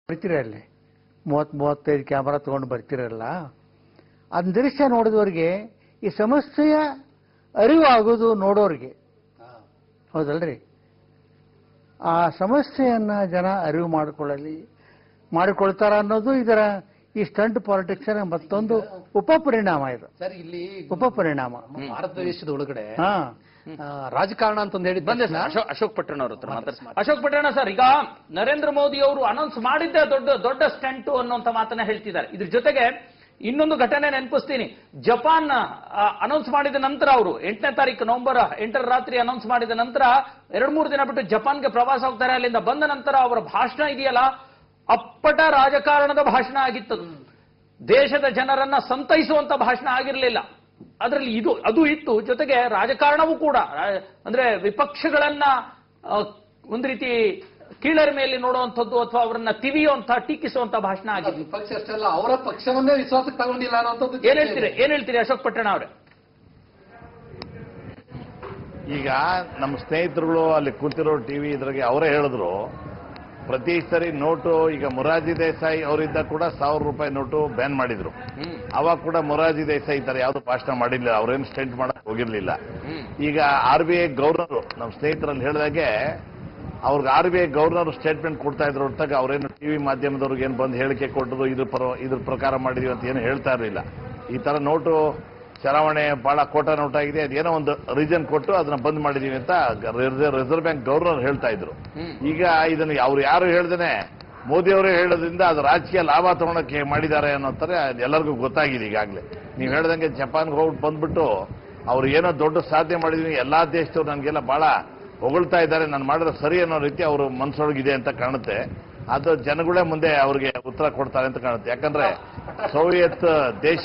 ಬರ್ತಿರಲ್ಲ 30-35 camera ತಗೊಂಡು ಬರ್ತಿರಲ್ಲ, ಅದನ್ನ ದೃಶ್ಯ ನೋಡಿದವ್ರಿಗೆ ಈ ಸಮಸ್ಯೆಯ ಅರಿವು ಆಗೋದು ನೋಡೋರಿಗೆ, ಹೌದಲ್ರಿ? ಆ ಸಮಸ್ಯೆಯನ್ನ ಜನ ಅರಿವು ಮಾಡಿಕೊಳ್ತಾರ ಅನ್ನೋದು ಇದರ ಈ ಸ್ಟಂಟ್ ಪಾಲಿಟಿಕ್ಸ್ ಮತ್ತೊಂದು ಉಪಪರಿಣಾಮ. ಇದು ಸರ್, ಇಲ್ಲಿ ಉಪಪರಿಣಾಮ ಭಾರತ ದೇಶದ ಒಳಗಡೆ ರಾಜಕಾರಣ ಅಂತಂದು ಹೇಳಿ ಬಂದೆ ಅಶೋಕ್ ಪಟ್ಟಣ ಅವ್ರ ಹತ್ರ. ಅಶೋಕ್ ಪಟ್ಟಣ ಸರ್, ಈಗ ನರೇಂದ್ರ ಮೋದಿ ಅವರು ಅನೌನ್ಸ್ ಮಾಡಿದ್ದೆ ದೊಡ್ಡ ಸ್ಟಂಟ್ ಅನ್ನುವಂತ ಮಾತನ್ನ ಹೇಳ್ತಿದ್ದಾರೆ. ಇದ್ರ ಜೊತೆಗೆ ಇನ್ನೊಂದು ಘಟನೆ ನೆನಪಿಸ್ತೀನಿ. ಜಪಾನ್ ಅನೌನ್ಸ್ ಮಾಡಿದ ನಂತರ ಅವರು 8ನೇ ತಾರೀಕು ನವೆಂಬರ್ 8ರ ರಾತ್ರಿ ಅನೌನ್ಸ್ ಮಾಡಿದ ನಂತರ 2-3 ದಿನ ಬಿಟ್ಟು ಜಪಾನ್ಗೆ ಪ್ರವಾಸ ಹೋಗ್ತಾರೆ. ಅಲ್ಲಿಂದ ಬಂದ ನಂತರ ಅವರ ಭಾಷಣ ಇದೆಯಲ್ಲ, ಅಪ್ಪಟ ರಾಜಕಾರಣದ ಭಾಷಣ ಆಗಿತ್ತದು. ದೇಶದ ಜನರನ್ನ ಸಂತೈಸುವಂತ ಭಾಷಣ ಆಗಿರಲಿಲ್ಲ. ಅದರಲ್ಲಿ ಅದು ಇತ್ತು. ಜೊತೆಗೆ ರಾಜಕಾರಣವೂ ಕೂಡ, ಅಂದ್ರೆ ವಿಪಕ್ಷಗಳನ್ನ ಒಂದು ರೀತಿ ಕೀಳರ ಮೇಲೆ ನೋಡುವಂಥದ್ದು ಅಥವಾ ಅವರನ್ನ ತಿವಿಯುವಂತಹ ಟೀಕಿಸುವಂತ ಭಾಷಣ ಆಗಿದೆ. ವಿಪಕ್ಷ ಅಷ್ಟೆಲ್ಲ ಅವರ ಪಕ್ಷವನ್ನೇ ವಿಶ್ವಾಸಕ್ಕೆ ತಗೊಂಡಿಲ್ಲ ಅನ್ನೋಂಥದ್ದು. ಏನ್ ಹೇಳ್ತೀರಿ ಅಶೋಕ್ ಪಟ್ಟಣ ಅವರೇ? ಈಗ ನಮ್ಮ ಸ್ನೇಹಿತರುಗಳು ಅಲ್ಲಿ ಕೂತಿರೋ ಟಿವಿ ಇದ್ರಾಗೆ ಅವರೇ ಹೇಳಿದ್ರು, ಪ್ರತಿ ಸರಿ ನೋಟು, ಈಗ ಮೊರಾರ್ಜಿ ದೇಸಾಯಿ ಅವರಿದ್ದ ಕೂಡ 1000 ರೂಪಾಯಿ ನೋಟು ಬ್ಯಾನ್ ಮಾಡಿದ್ರು. ಅವಾಗ ಕೂಡ ಮೊರಾರ್ಜಿ ದೇಸಾಯಿ ಈ ತರ ಯಾವ್ದು ಭಾಷಣ ಮಾಡಿರ್ಲಿಲ್ಲ, ಅವ್ರೇನು ಸ್ಟೆಂಟ್ ಮಾಡಕ್ ಹೋಗಿರ್ಲಿಲ್ಲ. ಈಗ RBI ಗವರ್ನರ್ ನಮ್ಮ ಸ್ನೇಹಿತರಲ್ಲಿ ಹೇಳಿದಾಗೆ ಅವ್ರಿಗೆ RBI ಗವರ್ನರ್ ಸ್ಟೇಟ್ಮೆಂಟ್ ಕೊಡ್ತಾ ಇದ್ರು ಹೊರತಾಗ ಅವರೇನು ಟಿವಿ ಮಾಧ್ಯಮದವ್ರಿಗೆ ಏನು ಬಂದು ಹೇಳಿಕೆ ಕೊಟ್ಟರು ಇದ್ರ ಪ್ರಕಾರ ಮಾಡಿದೀವಿ ಅಂತ ಏನು ಹೇಳ್ತಾ ಇರಲಿಲ್ಲ. ಈ ತರ ನೋಟು ಚಲಾವಣೆ ಬಹಳ ಕೋಟಾ ನೋಟ್ ಆಗಿದೆ, ಅದೇನೋ ಒಂದು ರೀಸನ್ ಕೊಟ್ಟು ಅದನ್ನ ಬಂದ್ ಮಾಡಿದೀವಿ ಅಂತ ರಿಸರ್ವ್ ಬ್ಯಾಂಕ್ ಗವರ್ನರ್ ಹೇಳ್ತಾ ಇದ್ರು. ಈಗ ಇದನ್ನು ಅವ್ರು ಯಾರು ಹೇಳ್ದೇನೆ ಮೋದಿ ಅವರೇ ಹೇಳೋದ್ರಿಂದ ಅದು ರಾಜಕೀಯ ಲಾಭ ತಗೊಳಕ್ಕೆ ಮಾಡಿದ್ದಾರೆ ಅನ್ನೋ ತರ ಎಲ್ಲರಿಗೂ ಗೊತ್ತಾಗಿದೆ ಈಗಾಗಲೇ. ನೀವು ಹೇಳ್ದಂಗೆ ಜಪಾನ್ಗೆ ಹೋಗ್ಬಿಟ್ಟು ಬಂದ್ಬಿಟ್ಟು ಅವ್ರು ಏನೋ ದೊಡ್ಡ ಸಾಧನೆ ಮಾಡಿದೀವಿ, ಎಲ್ಲಾ ದೇಶದವ್ರು ನನಗೆಲ್ಲ ಬಹಳ ಹೊಗಳ್ತಾ ಇದ್ದಾರೆ, ನಾನು ಮಾಡಿದ್ರೆ ಸರಿ ಅನ್ನೋ ರೀತಿ ಅವರು ಮನಸ್ಸೊಳಗಿದೆ ಅಂತ ಕಾಣುತ್ತೆ. ಅದು ಜನಗಳೇ ಮುಂದೆ ಅವ್ರಿಗೆ ಉತ್ತರ ಕೊಡ್ತಾರೆ ಅಂತ ಕಾಣುತ್ತೆ. ಯಾಕಂದ್ರೆ ಸೋವಿಯತ್ ದೇಶ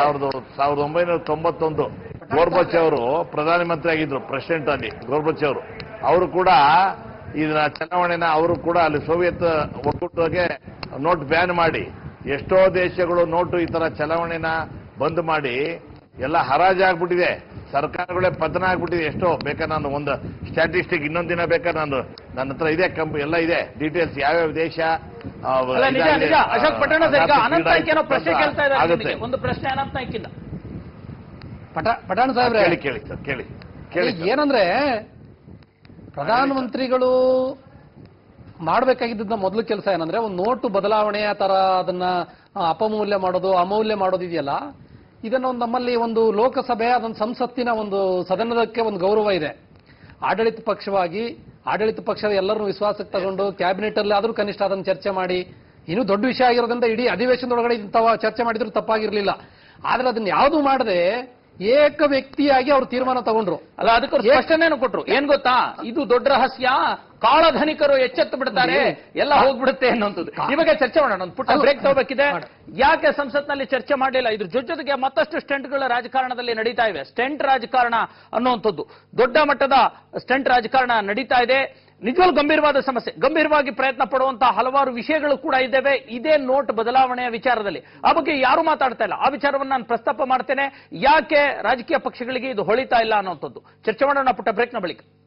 1991 ಗೋರ್ಬಚ್ ಅವರು ಪ್ರಧಾನಮಂತ್ರಿ ಆಗಿದ್ರು, ಪ್ರೆಸಿಡೆಂಟ್ ಅಲ್ಲಿ ಗೋರ್ಬಚ್ ಅವರು ಕೂಡ ಇದನ್ನ ಚಲಾವಣೆನ ಅವರು ಕೂಡ ಅಲ್ಲಿ ಸೋವಿಯತ್ ಒಕ್ಕೂಟಕ್ಕೆ ನೋಟ್ ಬ್ಯಾನ್ ಮಾಡಿ ಎಷ್ಟೋ ದೇಶಗಳು ನೋಟು ಈ ತರ ಚಲಾವಣೆನ ಬಂದ್ ಮಾಡಿ ಎಲ್ಲ ಹರಾಜಾಗ್ಬಿಟ್ಟಿದೆ, ಸರ್ಕಾರಗಳೇ ಪತನ ಆಗ್ಬಿಟ್ಟಿದೆ. ಎಷ್ಟೋ ಬೇಕಾದ್ರೆ ನಾನು ಒಂದು ಸ್ಟ್ಯಾಟಿಸ್ಟಿಕ್ ಇನ್ನೊಂದು ದಿನ ಬೇಕಾದ್ರೆ ನನ್ನ ಹತ್ರ ಇದೆ, ಎಲ್ಲ ಇದೆ ಡೀಟೇಲ್ಸ್, ಯಾವ್ಯಾವ ದೇಶ ಅಶೋಕ್ ಪಟ್ಟಣ ಆಗುತ್ತೆ. ಒಂದು ಪ್ರಶ್ನೆ ಅನಂತ ನಾಯ್ಕಿಂದ. ಪಠಾಣ ಸಾಹೇಬ್ರೆ ಕೇಳಿ ಸರ್, ಕೇಳಿ ಏನಂದ್ರೆ ಪ್ರಧಾನಮಂತ್ರಿಗಳು ಮಾಡಬೇಕಾಗಿದ್ದ ಮೊದಲು ಕೆಲಸ ಏನಂದ್ರೆ ಒಂದು ನೋಟು ಬದಲಾವಣೆಯ ತರ ಅದನ್ನ ಅಪಮೌಲ್ಯ ಮಾಡೋದು, ಅಮೌಲ್ಯ ಮಾಡೋದು ಇದೆಯಲ್ಲ, ಇದನ್ನ ನಮ್ಮಲ್ಲಿ ಒಂದು ಲೋಕಸಭೆ, ಅದೊಂದು ಸಂಸತ್ತಿನ ಒಂದು ಸದನದಕ್ಕೆ ಒಂದು ಗೌರವ ಇದೆ. ಆಡಳಿತ ಪಕ್ಷದ ಎಲ್ಲರನ್ನೂ ವಿಶ್ವಾಸಕ್ಕೆ ತಗೊಂಡು ಕ್ಯಾಬಿನೆಟ್ ಅಲ್ಲಿ ಆದ್ರೂ ಕನಿಷ್ಠ ಅದನ್ನು ಚರ್ಚೆ ಮಾಡಿ, ಇನ್ನೂ ದೊಡ್ಡ ವಿಷಯ ಆಗಿರೋದ್ರಿಂದ ಇಡೀ ಅಧಿವೇಶನದೊಳಗಡೆ ಇಂಥವ ಚರ್ಚೆ ಮಾಡಿದ್ರು ತಪ್ಪಾಗಿರ್ಲಿಲ್ಲ. ಆದ್ರೆ ಅದನ್ನ ಯಾವುದು ಮಾಡದೆ ಏಕ ವ್ಯಕ್ತಿಯಾಗಿ ಅವರು ತೀರ್ಮಾನ ತಗೊಂಡ್ರು. ಅಲ್ಲ, ಅದಕ್ಕೆ ಸ್ಪಷ್ಟನೆಯನ್ನು ಕೊಟ್ರು. ಏನ್ ಗೊತ್ತಾ, ಇದು ದೊಡ್ಡ ರಹಸ್ಯ, ಕಾಳಧನಿಕರು ಎಚ್ಚೆತ್ತು ಬಿಡ್ತಾರೆ, ಎಲ್ಲ ಹೋಗ್ಬಿಡುತ್ತೆ ಅನ್ನೋಂಥದ್ದು. ಇವಾಗ ಚರ್ಚೆ ಮಾಡೋಣ, ಒಂದು ಪುಟ್ಟ ಬ್ರೇಕ್ ತಗೋಬೇಕಿದೆ. ಯಾಕೆ ಸಂಸತ್ನಲ್ಲಿ ಚರ್ಚೆ ಮಾಡಲಿಲ್ಲ? ಇದ್ರ ಜೊತೆಗೆ ಮತ್ತಷ್ಟು ಸ್ಟೆಂಟ್ಗಳ ರಾಜಕಾರಣದಲ್ಲಿ ನಡೀತಾ ಇವೆ. ಸ್ಟೆಂಟ್ ರಾಜಕಾರಣ ಅನ್ನುವಂಥದ್ದು ದೊಡ್ಡ ಮಟ್ಟದ ಸ್ಟೆಂಟ್ ರಾಜಕಾರಣ ನಡೀತಾ ಇದೆ. ನಿಜವಾಗ್ಲೂ ಗಂಭೀರವಾದ ಸಮಸ್ಯೆ, ಗಂಭೀರವಾಗಿ ಪ್ರಯತ್ನ ಪಡುವಂತಹ ಹಲವಾರು ವಿಷಯಗಳು ಕೂಡ ಇದ್ದೇವೆ ಇದೇ ನೋಟ್ ಬದಲಾವಣೆಯ ವಿಚಾರದಲ್ಲಿ. ಆ ಬಗ್ಗೆ ಯಾರು ಮಾತಾಡ್ತಾ ಇಲ್ಲ. ಆ ವಿಚಾರವನ್ನು ನಾನು ಪ್ರಸ್ತಾಪ ಮಾಡ್ತೇನೆ. ಯಾಕೆ ರಾಜಕೀಯ ಪಕ್ಷಗಳಿಗೆ ಇದು ಹೊಳಿತಾ ಇಲ್ಲ ಅನ್ನುವಂಥದ್ದು ಚರ್ಚೆ ಮಾಡೋಣ ಪುಟ್ಟ ಬ್ರೇಕ್ನ ಬಳಿಕ.